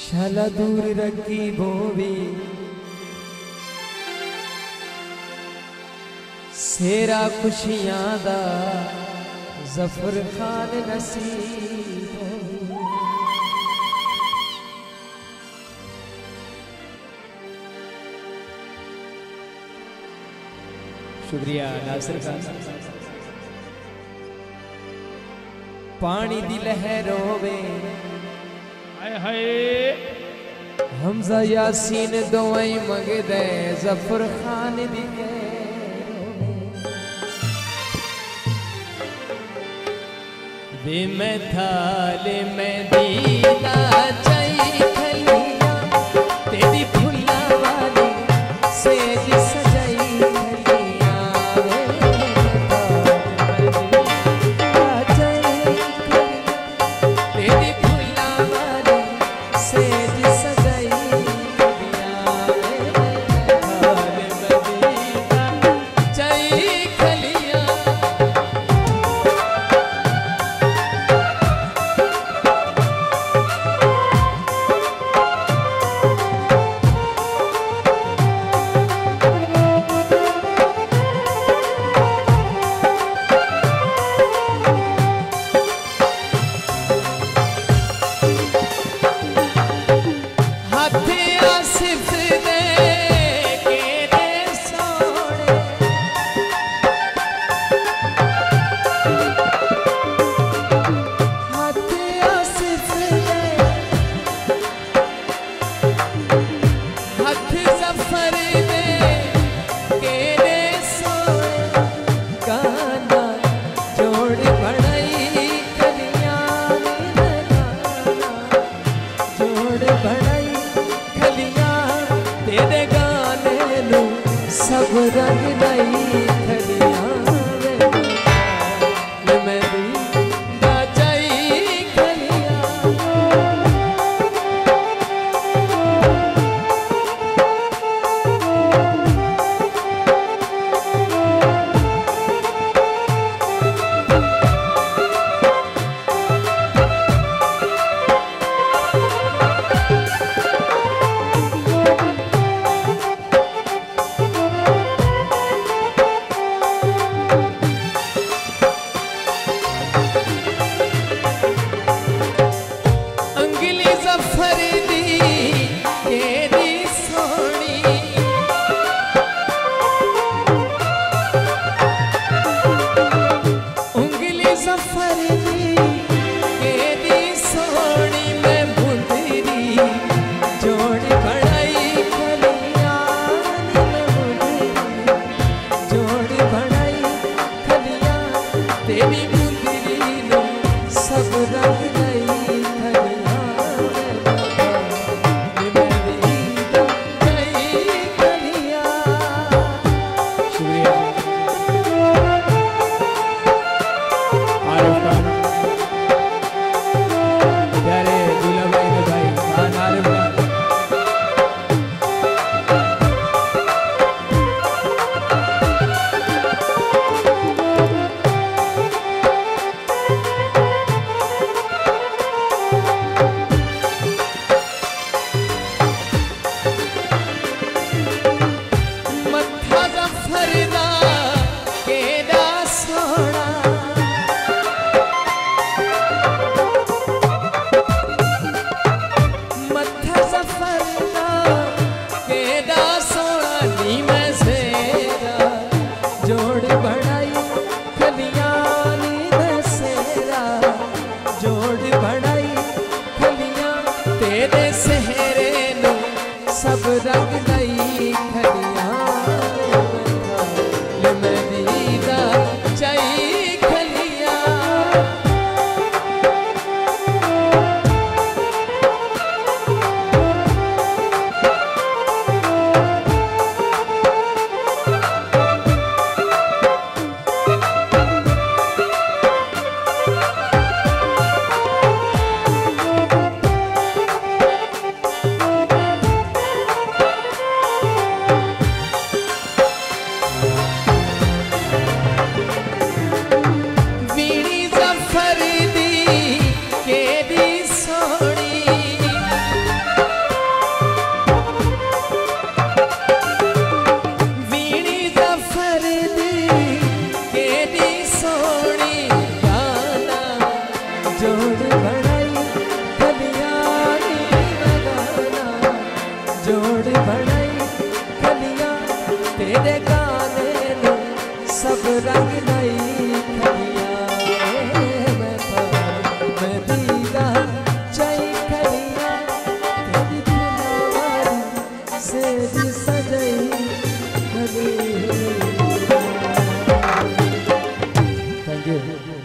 शाला दूर रखी बोवी सेरा खुशियां दा जफर खान नसीब होवी। शुक्रिया नासिर खान। पानी दी लहर होवे हाय हाय हमजा यासीन दोई मंगदे जफर खान दी वे मैं थाले में दीदा चाई खलिया तेरी फुल्ला वाली सेज सजाई खलिया वे तेरी फुल्ला वाली सेज सजाई खलिया वे थाले में दीदा चाई खलिया। सब रंग नई खलिया मैं बचाई खलिया। सोनी गाना जोड़ बनाई खलियानी लगाना जोड़ बनाई खलिया तेरे गाने ने सब रंग लाई खलिया मैं दीदा चाई खलिया तेरी फुलवारी से सजाई खलिया। Thank you.